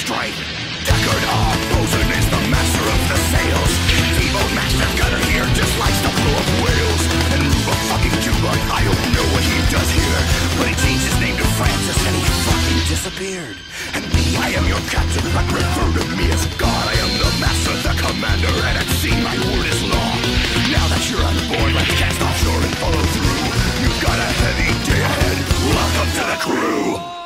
straight. Deckard R. Bosun is the master of the sails. T-Bone Master Gunner here just likes to blow up whales. And Ruba fucking Cuba, I don't know what he does here, but he changed his name to Francis and he fucking disappeared. And me, I am your captain, but refer to me as God. I am the master, the commander, and at sea my word is law. Now that you're on board, let's cast offshore and follow through. You've got a heavy day ahead. Welcome to the crew.